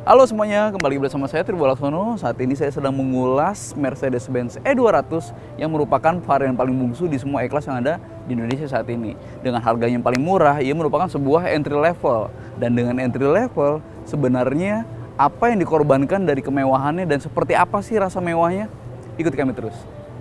Halo semuanya, kembali bersama saya Tribo Laksono. Saat ini saya sedang mengulas Mercedes-Benz E200 yang merupakan varian paling bungsu di semua E-Class yang ada di Indonesia saat ini. Dengan harganya yang paling murah, ia merupakan sebuah entry level. Dan dengan entry level, sebenarnya apa yang dikorbankan dari kemewahannya dan seperti apa sih rasa mewahnya? Ikuti kami terus.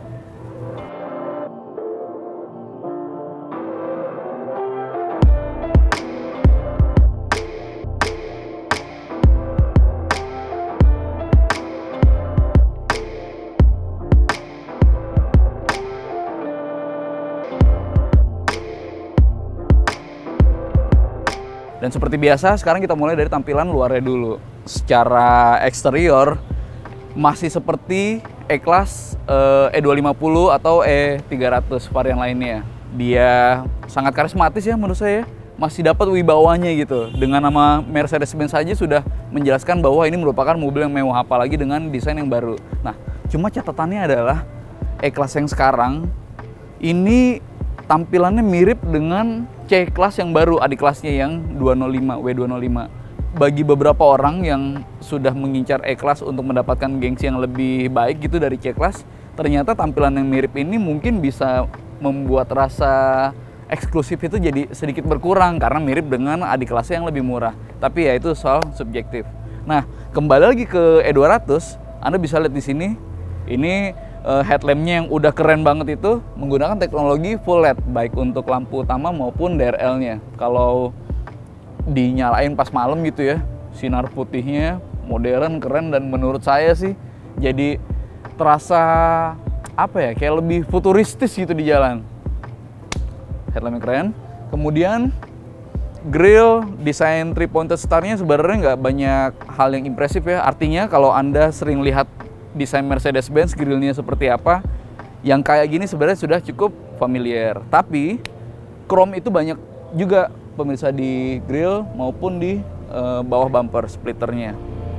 Dan seperti biasa, sekarang kita mulai dari tampilan luarnya dulu. Secara eksterior, masih seperti E-Class E250 atau E300 varian lainnya. Dia sangat karismatis ya menurut saya. Masih dapat wibawanya gitu. Dengan nama Mercedes-Benz saja sudah menjelaskan bahwa ini merupakan mobil yang mewah, apalagi dengan desain yang baru. Nah, cuma catatannya adalah E-Class yang sekarang ini tampilannya mirip dengan C-Class yang baru, adik kelasnya yang 205, W205. Bagi beberapa orang yang sudah mengincar E-Class untuk mendapatkan gengsi yang lebih baik gitu dari C-Class, ternyata tampilan yang mirip ini mungkin bisa membuat rasa eksklusif itu jadi sedikit berkurang karena mirip dengan adik kelasnya yang lebih murah. Tapi ya itu soal subjektif. Nah, kembali lagi ke E200, Anda bisa lihat di sini, ini headlampnya yang udah keren banget itu menggunakan teknologi full LED baik untuk lampu utama maupun DRL-nya. Kalau dinyalain pas malam gitu ya, sinar putihnya modern, keren, dan menurut saya sih jadi terasa apa ya, kayak lebih futuristis gitu di jalan. Headlampnya keren. Kemudian grill desain 3-pointed star-nya sebenarnya nggak banyak hal yang impresif ya. Artinya kalau Anda sering lihat desain Mercedes-Benz grillnya seperti apa, yang kayak gini sebenarnya sudah cukup familiar. Tapi chrome itu banyak juga pemirsa di grill maupun di bawah bumper splitternya.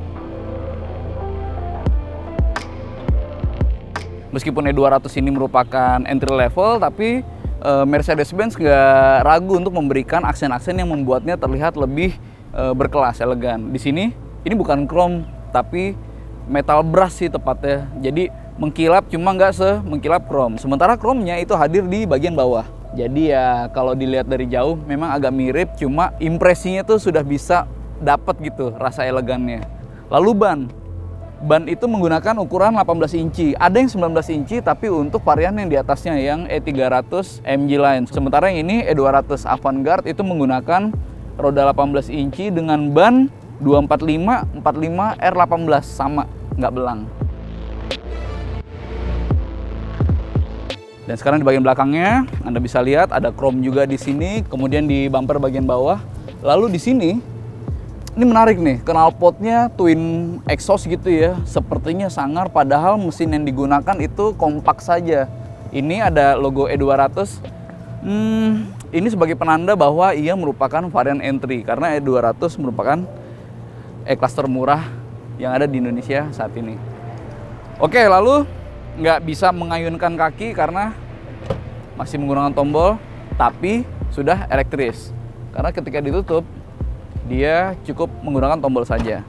Meskipun E200 ini merupakan entry level, tapi Mercedes-Benz nggak ragu untuk memberikan aksen-aksen yang membuatnya terlihat lebih berkelas, elegan. Di sini ini bukan chrome tapi metal brush sih tepatnya, jadi mengkilap cuma nggak semengkilap chrome. Sementara chrome-nya itu hadir di bagian bawah. Jadi ya kalau dilihat dari jauh memang agak mirip, cuma impresinya tuh sudah bisa dapat gitu rasa elegannya. Lalu ban itu menggunakan ukuran 18 inci. Ada yang 19 inci tapi untuk varian yang di atasnya yang E300 MG Line. Sementara yang ini E200 Avantgarde itu menggunakan roda 18 inci dengan ban 245 45 R18 sama, nggak belang. Dan sekarang di bagian belakangnya Anda bisa lihat ada chrome juga di sini, kemudian di bumper bagian bawah. Lalu di sini ini menarik nih, knalpotnya twin exhaust gitu ya. Sepertinya sangar padahal mesin yang digunakan itu kompak saja. Ini ada logo E200. Ini sebagai penanda bahwa ia merupakan varian entry karena E200 merupakan E-Class termurah yang ada di Indonesia saat ini. Oke, lalu nggak bisa mengayunkan kaki karena masih menggunakan tombol, tapi sudah elektris. Karena ketika ditutup, dia cukup menggunakan tombol saja.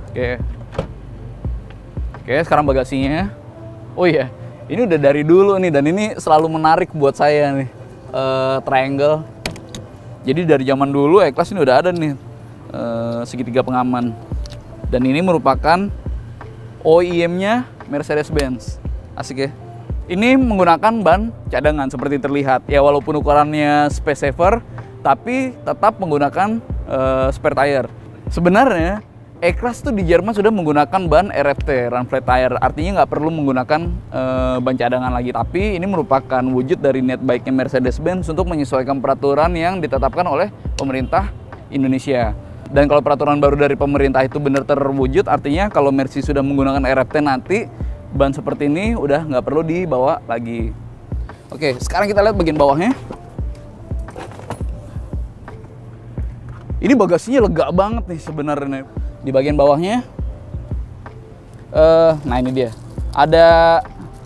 Oke, sekarang bagasinya. Oh iya, ini udah dari dulu nih, dan ini selalu menarik buat saya nih, triangle. Jadi dari zaman dulu E-Class ini udah ada nih segitiga pengaman, dan ini merupakan OEM-nya Mercedes-Benz. Asik ya. Ini menggunakan ban cadangan seperti terlihat ya, walaupun ukurannya space saver tapi tetap menggunakan spare tire. Sebenarnya E-Class tuh di Jerman sudah menggunakan ban RFT, Run Flat Tire, artinya nggak perlu menggunakan ban cadangan lagi. Tapi ini merupakan wujud dari niat baiknya Mercedes-Benz untuk menyesuaikan peraturan yang ditetapkan oleh pemerintah Indonesia. Dan kalau peraturan baru dari pemerintah itu benar terwujud, artinya kalau Mercy sudah menggunakan RFT nanti ban seperti ini udah nggak perlu dibawa lagi. Oke, sekarang kita lihat bagian bawahnya. Ini bagasinya lega banget nih sebenarnya. Di bagian bawahnya, nah ini dia, ada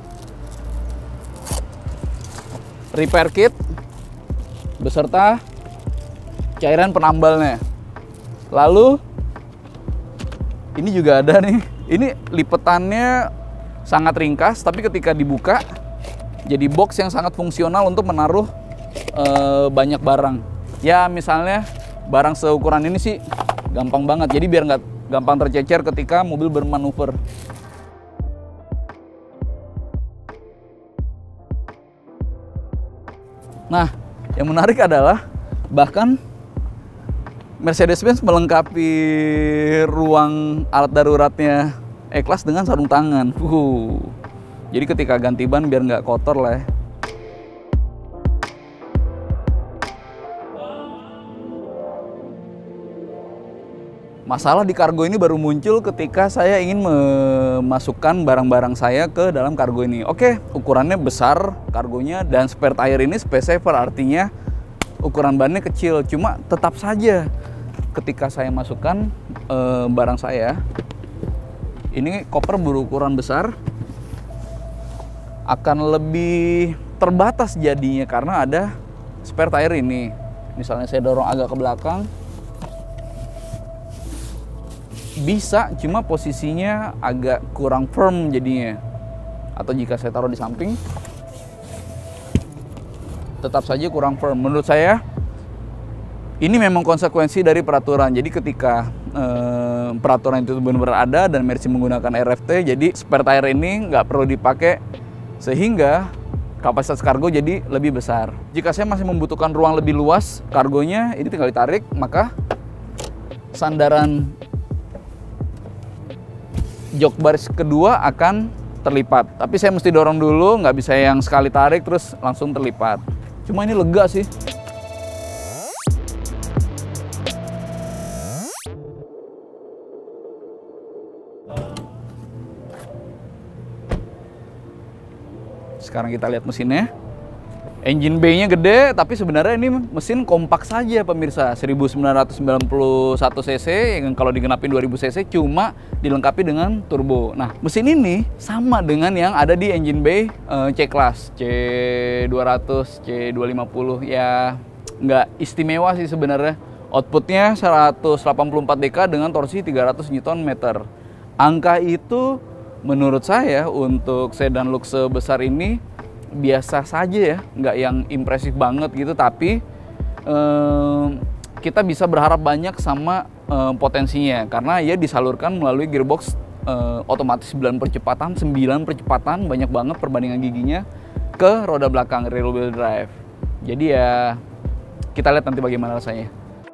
repair kit beserta cairan penambalnya. Lalu Ini juga ada nih. Ini lipetannya sangat ringkas, tapi ketika dibuka jadi box yang sangat fungsional untuk menaruh banyak barang. Ya misalnya barang seukuran ini sih gampang banget. Jadi biar nggak gampang tercecer ketika mobil bermanuver. Nah, yang menarik adalah bahkan Mercedes-Benz melengkapi ruang alat daruratnya E-Class dengan sarung tangan. Jadi ketika ganti ban biar nggak kotor lah ya. Masalah di kargo ini baru muncul ketika saya ingin memasukkan barang-barang saya ke dalam kargo ini. Oke, ukurannya besar kargonya dan spare tire ini space saver, artinya ukuran bannya kecil. Cuma tetap saja ketika saya masukkan barang saya, ini koper berukuran besar, akan lebih terbatas jadinya karena ada spare tire ini. Misalnya saya dorong agak ke belakang, bisa, cuma posisinya agak kurang firm jadinya. Atau jika saya taruh di samping, tetap saja kurang firm. Menurut saya ini memang konsekuensi dari peraturan. Jadi ketika peraturan itu benar-benar ada dan Mercy menggunakan RFT, jadi spare tire ini nggak perlu dipakai sehingga kapasitas kargo jadi lebih besar. Jika saya masih membutuhkan ruang lebih luas kargonya, ini tinggal ditarik, maka sandaran jok baris kedua akan terlipat. Tapi saya mesti dorong dulu, nggak bisa yang sekali tarik terus langsung terlipat. Cuma ini lega sih. Sekarang kita lihat mesinnya. Engine bay-nya gede, tapi sebenarnya ini mesin kompak saja pemirsa. 1991 cc, yang kalau digenapin 2000 cc cuma dilengkapi dengan turbo. Nah, mesin ini sama dengan yang ada di engine bay C-Class, C200, C250. Ya, nggak istimewa sih sebenarnya. Outputnya 184 dk dengan torsi 300 Nm. Angka itu menurut saya untuk sedan lux sebesar ini biasa saja ya, nggak yang impresif banget gitu, tapi kita bisa berharap banyak sama potensinya karena ya disalurkan melalui gearbox otomatis 9 percepatan, banyak banget perbandingan giginya ke roda belakang rear wheel drive. Jadi ya kita lihat nanti bagaimana rasanya.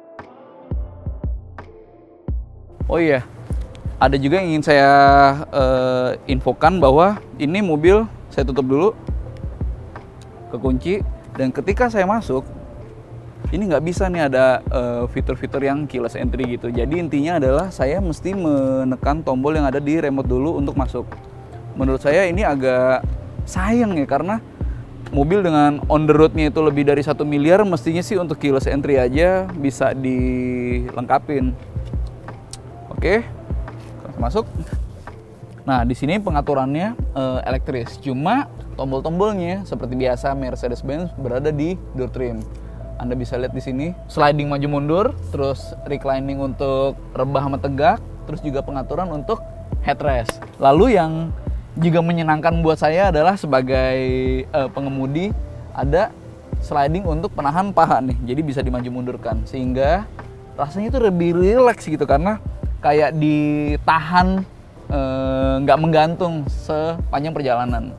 Oh iya, ada juga yang ingin saya infokan bahwa ini mobil saya tutup dulu, kekunci, dan ketika saya masuk ini nggak bisa nih ada fitur-fitur yang keyless entry gitu. Jadi intinya adalah saya mesti menekan tombol yang ada di remote dulu untuk masuk. Menurut saya ini agak sayang ya, karena mobil dengan on the road-nya itu lebih dari 1 miliar, mestinya sih untuk keyless entry aja bisa dilengkapin. Oke, masuk. Nah, di sini pengaturannya elektris, cuma tombol-tombolnya seperti biasa Mercedes-Benz berada di door trim. Anda bisa lihat di sini sliding maju mundur, terus reclining untuk rebah sama tegak, terus juga pengaturan untuk headrest. Lalu yang juga menyenangkan buat saya adalah sebagai pengemudi ada sliding untuk penahan paha nih, jadi bisa dimaju mundurkan sehingga rasanya itu lebih rileks gitu karena kayak ditahan, nggak menggantung sepanjang perjalanan.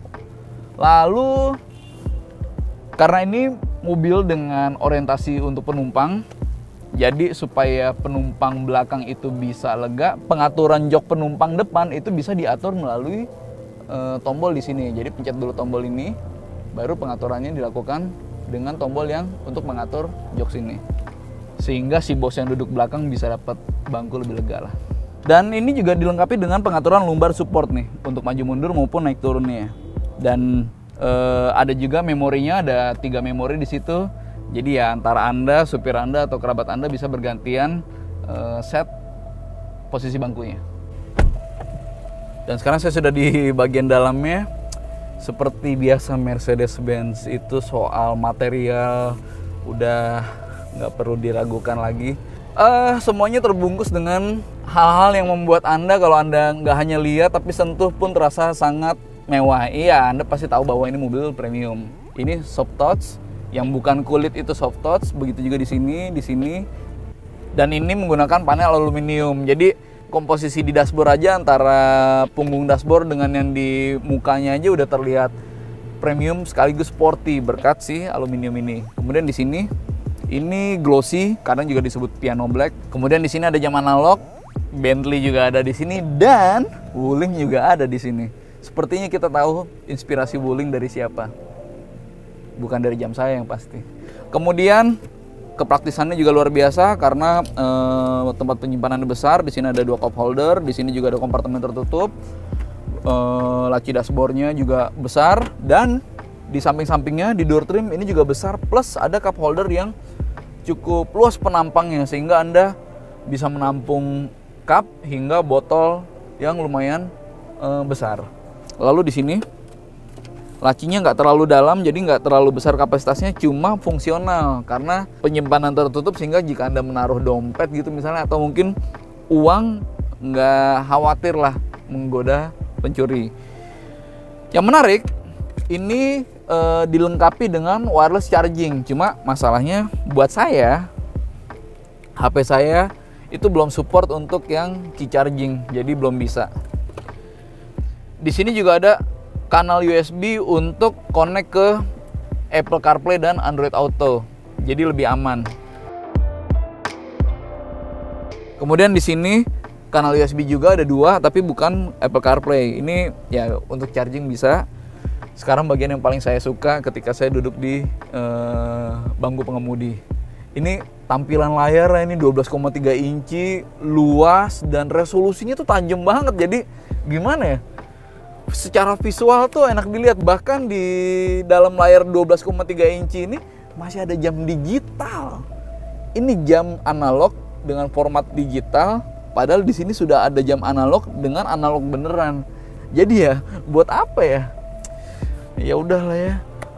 Lalu karena ini mobil dengan orientasi untuk penumpang, jadi supaya penumpang belakang itu bisa lega, pengaturan jok penumpang depan itu bisa diatur melalui tombol di sini. Jadi pencet dulu tombol ini, baru pengaturannya dilakukan dengan tombol yang untuk mengatur jok sini, sehingga si bos yang duduk belakang bisa dapat bangku lebih lega lah. Dan ini juga dilengkapi dengan pengaturan lumbar support nih untuk maju mundur maupun naik turunnya. Dan ada juga memorinya, ada 3 memori di situ. Jadi ya antara Anda, supir Anda atau kerabat Anda bisa bergantian set posisi bangkunya. Dan sekarang saya sudah di bagian dalamnya. Seperti biasa Mercedes-Benz itu soal material udah nggak perlu diragukan lagi. Semuanya terbungkus dengan hal-hal yang membuat Anda kalau Anda nggak hanya lihat tapi sentuh pun terasa sangat mewah. Iya, Anda pasti tahu bahwa ini mobil premium. Ini soft touch, yang bukan kulit itu soft touch. Begitu juga di sini, di sini. Dan ini menggunakan panel aluminium. Jadi komposisi di dashboard aja antara punggung dashboard dengan yang di mukanya aja udah terlihat premium sekaligus sporty berkat si aluminium ini. Kemudian di sini ini glossy, kadang juga disebut piano black. Kemudian di sini ada jam analog, Bentley juga ada di sini, dan Wuling juga ada di sini. Sepertinya kita tahu inspirasi Wuling dari siapa. Bukan dari jam saya yang pasti. Kemudian kepraktisannya juga luar biasa karena tempat penyimpanannya besar. Di sini ada 2 cup holder, di sini juga ada kompartemen tertutup. Laci dashboardnya juga besar, dan di samping-sampingnya di door trim ini juga besar, plus ada cup holder yang cukup luas penampangnya sehingga Anda bisa menampung cup hingga botol yang lumayan besar. Lalu di sini lacinya nggak terlalu dalam, jadi nggak terlalu besar kapasitasnya, cuma fungsional karena penyimpanan tertutup sehingga jika Anda menaruh dompet gitu misalnya atau mungkin uang, nggak khawatir lah menggoda pencuri. Yang menarik ini dilengkapi dengan wireless charging. Cuma masalahnya buat saya, HP saya itu belum support untuk yang key charging, jadi belum bisa. Di sini juga ada kanal USB untuk connect ke Apple CarPlay dan Android Auto, jadi lebih aman. Kemudian di sini kanal USB juga ada 2, tapi bukan Apple CarPlay. Ini ya untuk charging bisa. Sekarang bagian yang paling saya suka ketika saya duduk di bangku pengemudi. Ini tampilan layar ini 12,3 inci, luas, dan resolusinya tuh tajam banget. Jadi gimana ya? Secara visual tuh enak dilihat. Bahkan di dalam layar 12,3 inci ini masih ada jam digital. Ini jam analog dengan format digital, padahal di sini sudah ada jam analog dengan analog beneran. Jadi ya, buat apa ya? Ya udahlah ya.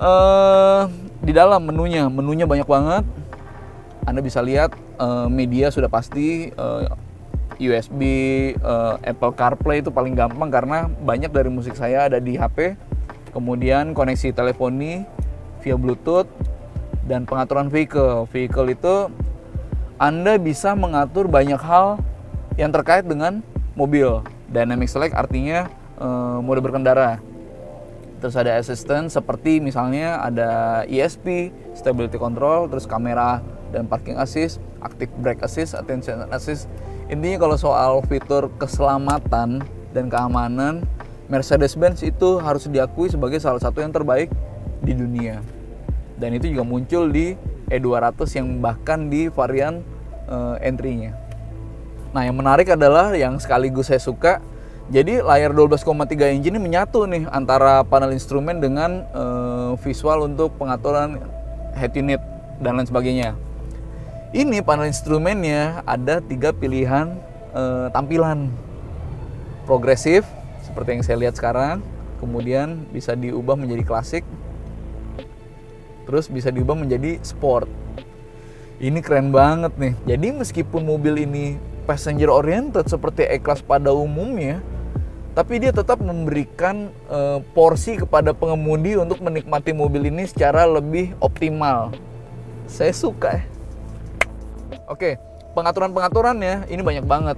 Di dalam menunya banyak banget. Anda bisa lihat media sudah pasti, USB, Apple CarPlay itu paling gampang karena banyak dari musik saya ada di HP. Kemudian koneksi teleponi via Bluetooth dan pengaturan vehicle. Vehicle itu Anda bisa mengatur banyak hal yang terkait dengan mobil. Dynamic Select artinya mode berkendara. Terus ada assistant seperti misalnya ada ESP, stability control, terus kamera dan parking assist, active brake assist, attention assist. Intinya kalau soal fitur keselamatan dan keamanan, Mercedes-Benz itu harus diakui sebagai salah satu yang terbaik di dunia. Dan itu juga muncul di E200 yang bahkan di varian entry-nya. Nah, yang menarik adalah yang sekaligus saya suka, jadi layar 12,3 inci ini menyatu nih antara panel instrumen dengan visual untuk pengaturan head unit dan lain sebagainya. Ini panel instrumennya ada 3 pilihan tampilan. Progresif seperti yang saya lihat sekarang, kemudian bisa diubah menjadi klasik, terus bisa diubah menjadi sport. Ini keren banget nih. Jadi meskipun mobil ini passenger oriented seperti E-Class pada umumnya, tapi dia tetap memberikan porsi kepada pengemudi untuk menikmati mobil ini secara lebih optimal. Saya suka ya. Oke, pengaturan-pengaturannya ini banyak banget.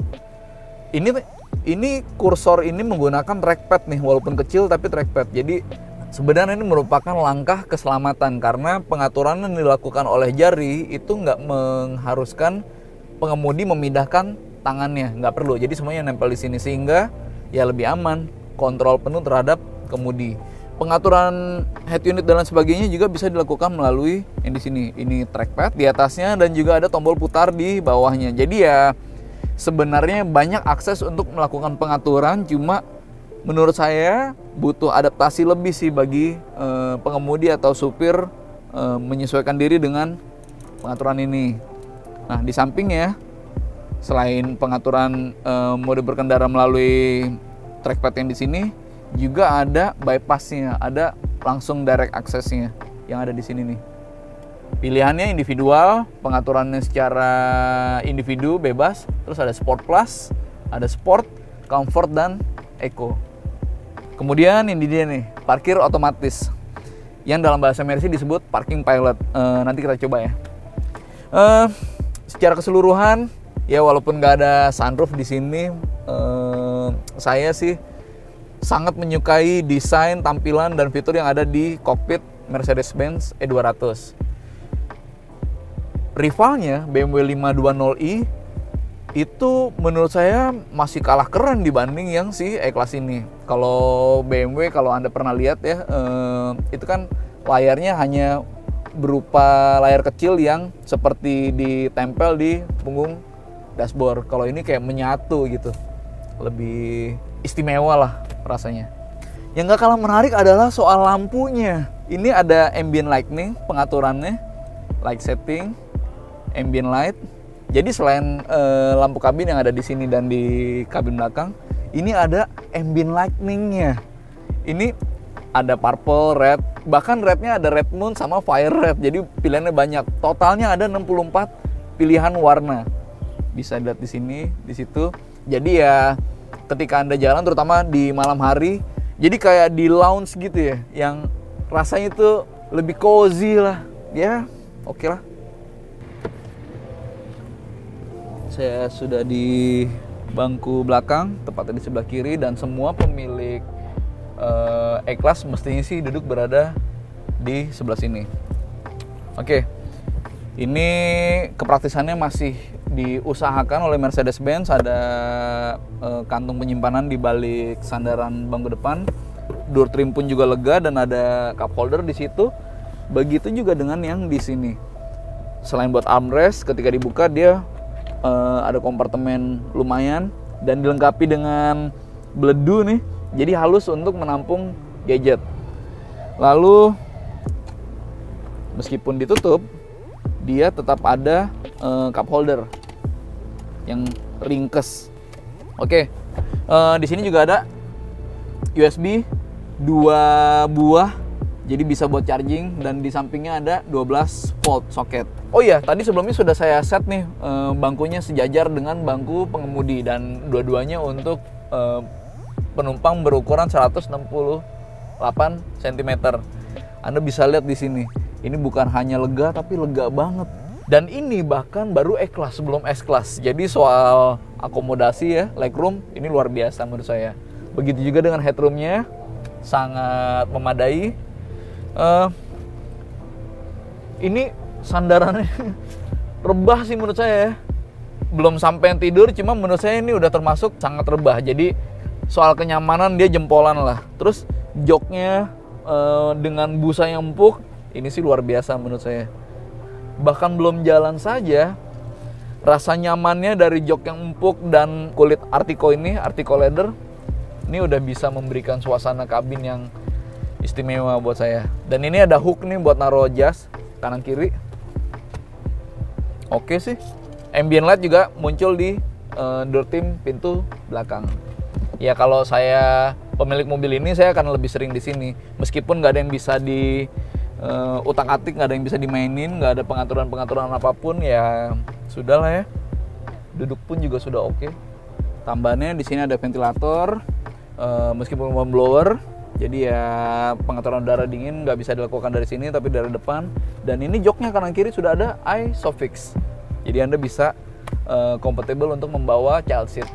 Ini kursor ini menggunakan trackpad nih, walaupun kecil tapi trackpad. Jadi sebenarnya ini merupakan langkah keselamatan karena pengaturan yang dilakukan oleh jari itu nggak mengharuskan pengemudi memindahkan tangannya, nggak perlu. Jadi semuanya nempel di sini sehingga ya lebih aman, kontrol penuh terhadap kemudi. Pengaturan head unit dan lain sebagainya juga bisa dilakukan melalui yang di sini. Ini trackpad di atasnya dan juga ada tombol putar di bawahnya. Jadi ya sebenarnya banyak akses untuk melakukan pengaturan, cuma menurut saya butuh adaptasi lebih sih bagi pengemudi atau supir menyesuaikan diri dengan pengaturan ini. Nah, di sampingnya selain pengaturan mode berkendara melalui trackpad yang di sini, juga ada bypassnya, ada langsung direct access-nya yang ada di sini nih. Pilihannya individual, pengaturannya secara individu bebas. Terus ada Sport Plus, ada Sport, Comfort, dan Eco. Kemudian ini dia nih, parkir otomatis, yang dalam bahasa Mercy disebut Parking Pilot. Nanti kita coba ya. Secara keseluruhan, ya walaupun nggak ada sunroof di sini, saya sih sangat menyukai desain, tampilan, dan fitur yang ada di kokpit Mercedes-Benz E200. Rivalnya BMW 520i itu menurut saya masih kalah keren dibanding yang si E-Class ini. Kalau BMW, kalau Anda pernah lihat ya, itu kan layarnya hanya berupa layar kecil yang seperti ditempel di punggung dashboard. Kalau ini kayak menyatu gitu, lebih istimewa lah rasanya. Yang gak kalah menarik adalah soal lampunya. Ini ada ambient lighting, pengaturannya, light setting, ambient light. Jadi selain lampu kabin yang ada di sini dan di kabin belakang, ini ada ambient lighting-nya. Ini ada purple, red, bahkan rednya ada red moon sama fire red. Jadi pilihannya banyak. Totalnya ada 64 pilihan warna. Bisa lihat di sini, di situ. Jadi ya ketika Anda jalan, terutama di malam hari, jadi kayak di lounge gitu ya, yang rasanya itu lebih cozy lah. Ya, oke lah. Saya sudah di bangku belakang, tepatnya di sebelah kiri, dan semua pemilik E-Class mestinya sih duduk berada di sebelah sini. Oke, ini kepraktisannya masih diusahakan oleh Mercedes-Benz. Ada kantung penyimpanan di balik sandaran bangku depan. Door trim pun juga lega dan ada cup holder di situ. Begitu juga dengan yang di sini. Selain buat armrest, ketika dibuka dia ada kompartemen lumayan dan dilengkapi dengan beledu nih. Jadi halus untuk menampung gadget. Lalu meskipun ditutup, dia tetap ada cup holder yang ringkes. Oke, di sini juga ada USB 2 buah, jadi bisa buat charging, dan di sampingnya ada 12 volt soket. Oh iya, tadi sebelumnya sudah saya set nih bangkunya sejajar dengan bangku pengemudi, dan dua-duanya untuk penumpang berukuran 168 cm. Anda bisa lihat di sini. Ini bukan hanya lega, tapi lega banget. Dan ini bahkan baru E-Class, belum S-Class. Jadi soal akomodasi ya, legroom, ini luar biasa menurut saya. Begitu juga dengan headroomnya, sangat memadai. Ini sandarannya rebah sih menurut saya. Belum sampai yang tidur, cuma menurut saya ini udah termasuk sangat rebah. Jadi soal kenyamanan dia jempolan lah. Terus joknya dengan busa yang empuk, ini sih luar biasa menurut saya. Bahkan belum jalan saja, rasa nyamannya dari jok yang empuk dan kulit Artico ini, Artico leather, ini udah bisa memberikan suasana kabin yang istimewa buat saya. Dan ini ada hook nih buat naruh jas kanan kiri. Oke sih. Ambient light juga muncul di door trim pintu belakang. Ya kalau saya pemilik mobil ini, saya akan lebih sering di sini. Meskipun nggak ada yang bisa di utak-atik, nggak ada yang bisa dimainin, nggak ada pengaturan-pengaturan apapun, ya sudah lah ya. Duduk pun juga sudah oke. Tambahannya di sini ada ventilator, meskipun warm blower, jadi ya pengaturan udara dingin nggak bisa dilakukan dari sini, tapi dari depan. Dan ini joknya kanan kiri sudah ada ISOFIX, jadi Anda bisa compatible untuk membawa child seat.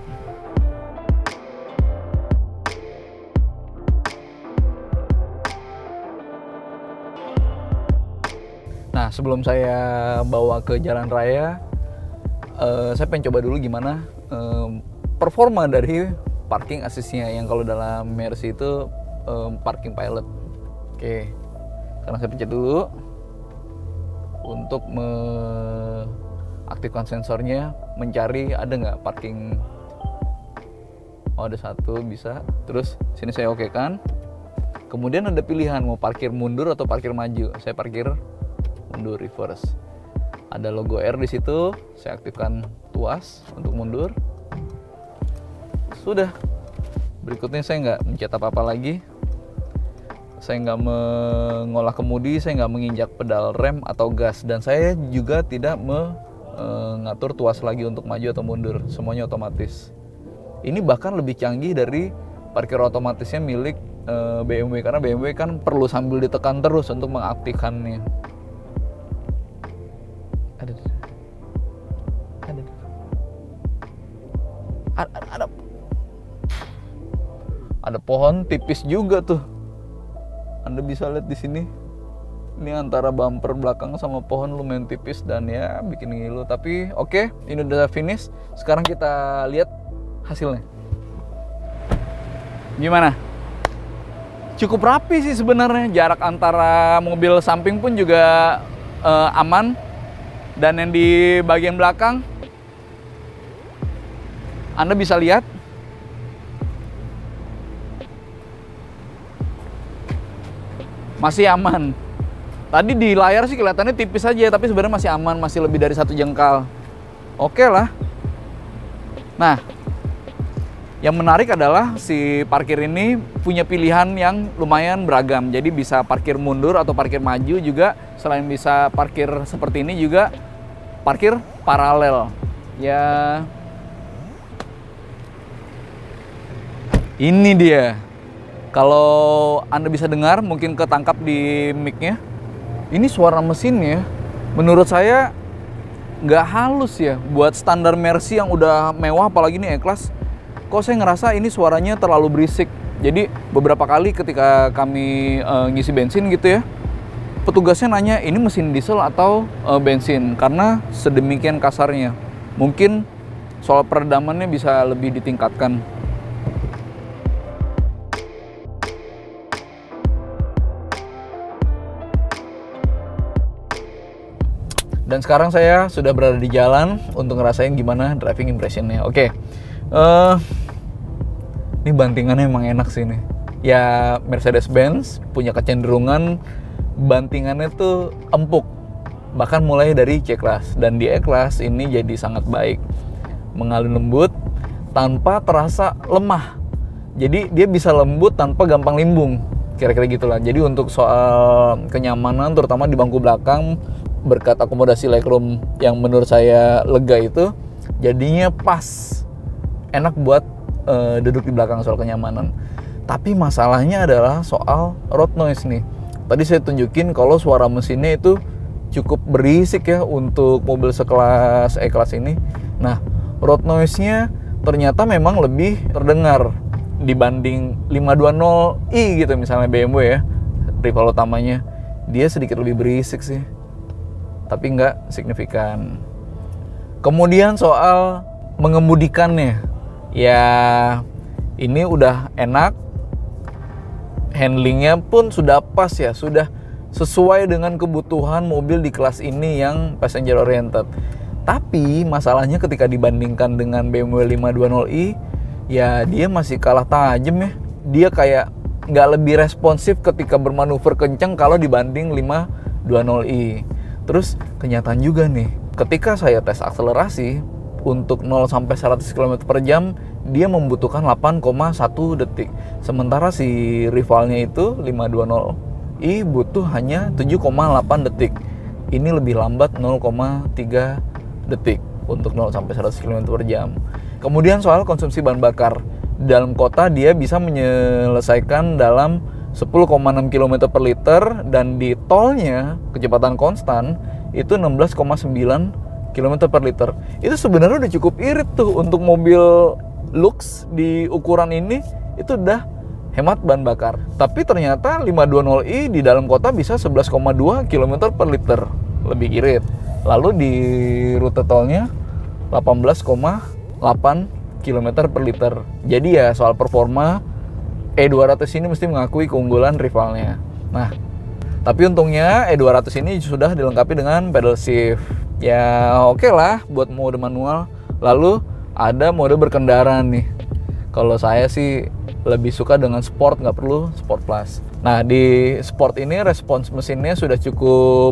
Nah, sebelum saya bawa ke jalan raya, saya pengen coba dulu gimana performa dari parking assist-nya, yang kalau dalam Mercy itu parking pilot. Oke, sekarang saya pencet dulu untuk mengaktifkan sensornya, mencari ada nggak parking. Oh, ada satu, bisa. Terus sini saya oke kan. Kemudian ada pilihan mau parkir mundur atau parkir maju. Saya parkir mundur, reverse. Ada logo R di situ, saya aktifkan tuas untuk mundur. Sudah. Berikutnya saya nggak mencet apa-apa lagi. saya nggak mengolah kemudi, saya nggak menginjak pedal rem atau gas, dan saya juga tidak mengatur tuas lagi untuk maju atau mundur, semuanya otomatis. Ini bahkan lebih canggih dari parkir otomatisnya milik BMW, karena BMW kan perlu sambil ditekan terus untuk mengaktifkannya. Ada pohon tipis juga tuh. Anda bisa lihat di sini. Ini antara bumper belakang sama pohon lumayan tipis dan ya bikin ngilu. Tapi oke, ini udah finish. Sekarang kita lihat hasilnya. Gimana? Cukup rapi sih sebenarnya. Jarak antara mobil samping pun juga aman. Dan yang di bagian belakang Anda bisa lihat masih aman. Tadi di layar sih kelihatannya tipis aja, tapi sebenarnya masih aman, masih lebih dari 1 jengkal. Oke lah. Nah, yang menarik adalah si parkir ini punya pilihan yang lumayan beragam. Jadi bisa parkir mundur atau parkir maju juga. Selain bisa parkir seperti ini juga parkir paralel. Ya, ini dia. Kalau Anda bisa dengar, mungkin ketangkap di mic-nya. Ini suara mesinnya, menurut saya nggak halus ya. Buat standar Mercy yang udah mewah, apalagi ini E-Class, kok saya ngerasa ini suaranya terlalu berisik. Jadi beberapa kali ketika kami ngisi bensin gitu ya, petugasnya nanya ini mesin diesel atau bensin, karena sedemikian kasarnya. Mungkin soal peredamannya bisa lebih ditingkatkan. Dan sekarang saya sudah berada di jalan untuk ngerasain gimana driving impressionnya. Oke, ini bantingannya emang enak sih nih. Ya, Mercedes-Benz punya kecenderungan bantingannya tuh empuk. Bahkan mulai dari C-Class. Dan di E-Class ini jadi sangat baik. Mengalun lembut tanpa terasa lemah. Jadi dia bisa lembut tanpa gampang limbung. Kira-kira gitulah. Jadi untuk soal kenyamanan, terutama di bangku belakang, berkat akomodasi legroom yang menurut saya lega itu, jadinya pas, enak buat duduk di belakang soal kenyamanan. Tapi masalahnya adalah soal road noise nih. Tadi saya tunjukin kalau suara mesinnya itu cukup berisik ya untuk mobil sekelas E-Class ini. Nah, road noise-nya ternyata memang lebih terdengar dibanding 520i gitu misalnya BMW ya, rival utamanya. Dia sedikit lebih berisik sih, tapi nggak signifikan. Kemudian soal mengemudikannya, ya ini udah enak, handlingnya pun sudah pas ya, sudah sesuai dengan kebutuhan mobil di kelas ini yang passenger oriented. Tapi masalahnya ketika dibandingkan dengan BMW 520i, ya dia masih kalah tajam ya. Dia kayak nggak lebih responsif ketika bermanuver kencang kalau dibanding 520i. Terus kenyataan juga nih, ketika saya tes akselerasi untuk 0 sampai 100 km/jam, dia membutuhkan 8,1 detik. Sementara si rivalnya itu 520i butuh hanya 7,8 detik. Ini lebih lambat 0,3 detik untuk 0 sampai 100 km/jam. Kemudian soal konsumsi bahan bakar. Dalam kota dia bisa menyelesaikan dalam 10,6 km per liter, dan di tolnya kecepatan konstan itu 16,9 km per liter. Itu sebenarnya udah cukup irit tuh untuk mobil lux di ukuran ini, itu udah hemat bahan bakar. Tapi ternyata 520i di dalam kota bisa 11,2 km per liter, lebih irit. Lalu di rute tolnya 18,8 km per liter. Jadi ya soal performa, E200 ini mesti mengakui keunggulan rivalnya. Nah, tapi untungnya E200 ini sudah dilengkapi dengan pedal shift. Ya oke lah buat mode manual. Lalu ada mode berkendara nih. Kalau saya sih lebih suka dengan sport, nggak perlu sport plus. Nah, di sport ini respons mesinnya sudah cukup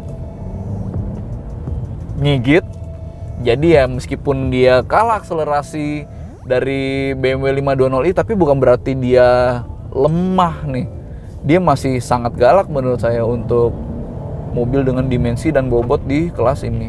ngigit. Jadi ya meskipun dia kalah akselerasi dari BMW 520i, tapi bukan berarti dia lemah nih. dia masih sangat galak menurut saya untuk mobil dengan dimensi dan bobot di kelas ini.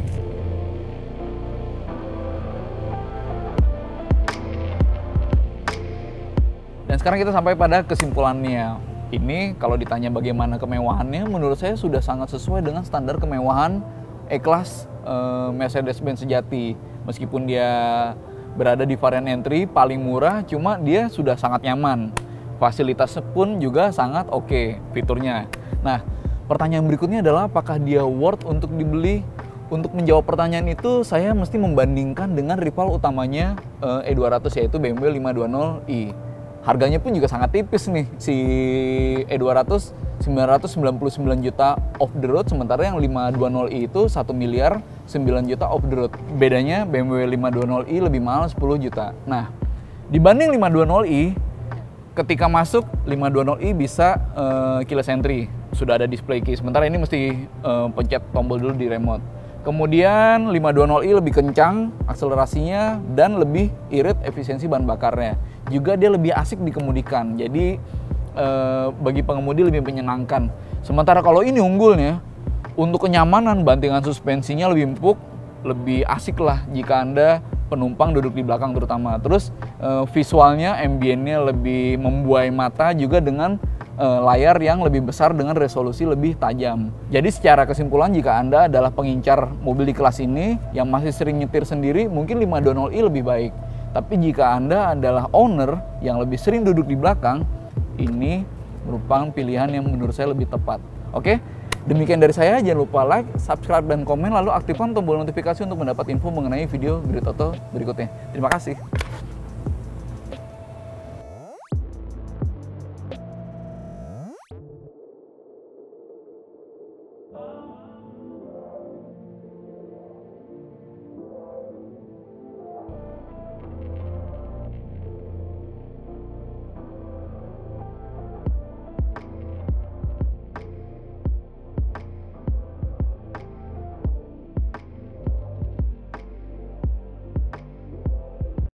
Dan sekarang kita sampai pada kesimpulannya. Ini kalau ditanya bagaimana kemewahannya, menurut saya sudah sangat sesuai dengan standar kemewahan E-Class Mercedes-Benz sejati. Meskipun dia berada di varian entry paling murah, cuma dia sudah sangat nyaman. Fasilitasnya pun juga sangat oke fiturnya. Nah, pertanyaan berikutnya adalah apakah dia worth untuk dibeli? Untuk menjawab pertanyaan itu, saya mesti membandingkan dengan rival utamanya E200, yaitu BMW 520i. Harganya pun juga sangat tipis nih. Si E200 999 juta off the road, sementara yang 520i itu 1 miliar 9 juta off the road. Bedanya BMW 520i lebih mahal 10 juta. Nah, dibanding 520i, ketika masuk 520i bisa keyless entry, sudah ada display key. Sementara ini mesti pencet tombol dulu di remote. Kemudian 520i lebih kencang akselerasinya dan lebih irit efisiensi bahan bakarnya. Juga dia lebih asik dikemudikan. Jadi bagi pengemudi lebih menyenangkan. Sementara kalau ini unggulnya, untuk kenyamanan bantingan suspensinya lebih empuk, lebih asik lah jika Anda penumpang duduk di belakang terutama. Terus visualnya, ambience-nya lebih membuai mata juga dengan layar yang lebih besar dengan resolusi lebih tajam. Jadi secara kesimpulan, jika Anda adalah pengincar mobil di kelas ini yang masih sering nyetir sendiri, mungkin 520i lebih baik. Tapi jika Anda adalah owner yang lebih sering duduk di belakang, ini merupakan pilihan yang menurut saya lebih tepat. Oke? Demikian dari saya, jangan lupa like, subscribe, dan komen, lalu aktifkan tombol notifikasi untuk mendapat info mengenai video Grid Auto berikutnya. Terima kasih.